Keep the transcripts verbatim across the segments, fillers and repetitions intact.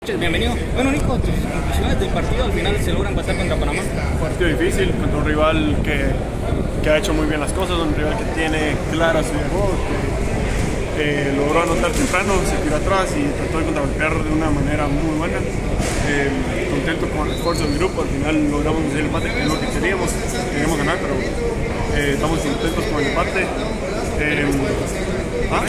Bienvenido. Bueno, Nico, tus impresiones del partido, al final se logra empatar contra Panamá. Un partido difícil contra un rival que, que ha hecho muy bien las cosas, un rival que tiene clara su juego, que eh, logró anotar temprano, se tiró atrás y trató de contragolpear de una manera muy buena. Eh, contento con el esfuerzo del grupo, al final logramos hacer el empate, que es lo que queríamos, queríamos ganar, pero eh, estamos contentos con el empate. Eh, ¿ah?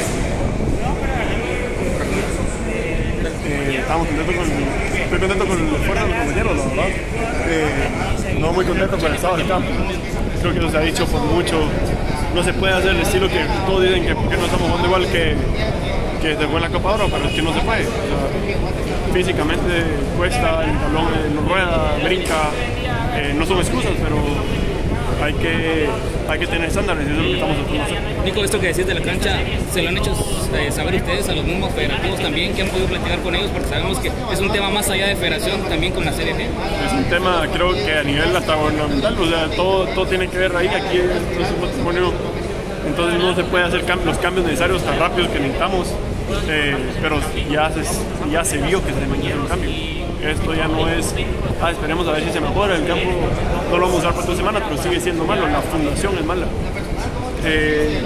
Eh, estamos contentos con, estoy contento con el esfuerzo de los compañeros, la verdad. Eh, no muy contento con el estado del campo. Creo que nos ha dicho por mucho, no se puede hacer el estilo que todos dicen que porque no estamos jugando igual que, que se fue en la Copa Oro, pero es que no se puede. O sea, físicamente cuesta, el balón no rueda, brinca, eh, no son excusas, pero hay que, hay que tener estándares y eso es lo que estamos tratando de hacer. Nico, esto que decís de la cancha, ¿se lo han hecho eh, saber ustedes a los mismos federativos también? ¿Que han podido platicar con ellos? Porque sabemos que es un tema más allá de federación, también con la Serie G. Es un tema, creo que a nivel hasta gubernamental, o sea, todo, todo tiene que ver ahí, aquí es un patrimonio, entonces no se puede hacer cam los cambios necesarios tan rápidos que necesitamos, eh, pero ya se, ya se vio que se necesita un cambio. Esto ya no es, ah, esperemos a ver si se mejora, el campo no lo vamos a usar por dos semanas, pero sigue siendo malo, la fundación es mala. Eh,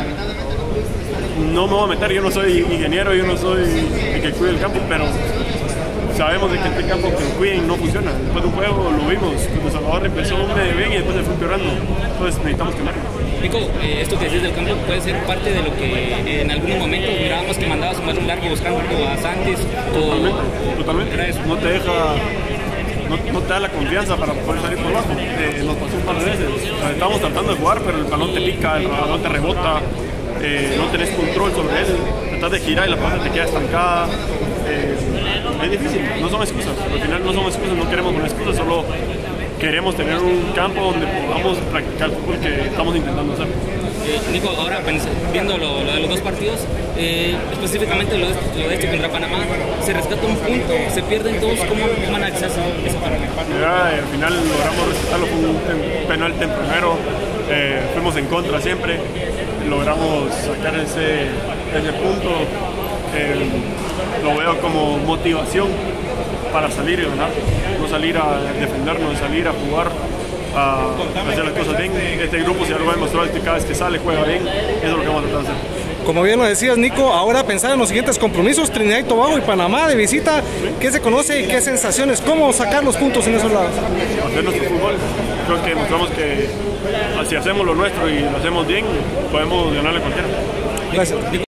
no me voy a meter, yo no soy ingeniero, yo no soy el que cuide el campo, pero sabemos de que este campo que lo cuiden no funciona. Después de un juego lo vimos, cuando Salvador empezó medio bien y después se fue empeorando, entonces necesitamos quemarlo. Nico, eh, esto que decís del campo puede ser parte de lo que eh, en algunos momentos mirábamos que mandabas un balón largo buscando a Santis. Totalmente, totalmente. No te deja, no, no te da la confianza para poder salir por abajo. Eh, nos pasó un par de veces. Estábamos tratando de jugar, pero el balón te pica, el balón te rebota, eh, no tenés control sobre él, tratas de girar y la pelota te queda estancada. Eh, es difícil, no son excusas. Al final no son excusas, no queremos poner excusas, solo queremos tener un campo donde podamos practicar el fútbol que estamos intentando hacer. Eh, Nico, ahora viendo lo, lo de los dos partidos, eh, específicamente lo de, lo de este contra Panamá, se rescata un punto, se pierden todos, ¿cómo van a analizar esa parte? Ya, al final logramos rescatarlo con un tem penal tempranero, eh, fuimos en contra siempre, logramos sacar ese, ese punto, eh, lo veo como motivación para salir y ganar, no salir a defendernos, salir a jugar, a hacer las cosas bien. Este grupo se lo ha demostrado que cada vez que sale juega bien, eso es lo que vamos a tratar de hacer. Como bien lo decías, Nico, ahora pensar en los siguientes compromisos, Trinidad y Tobago y Panamá de visita, ¿qué se conoce y qué sensaciones? ¿Cómo sacar los puntos en esos lados? Hacer nuestro fútbol, creo que demostramos que si hacemos lo nuestro y lo hacemos bien, podemos ganarle a cualquiera. Gracias.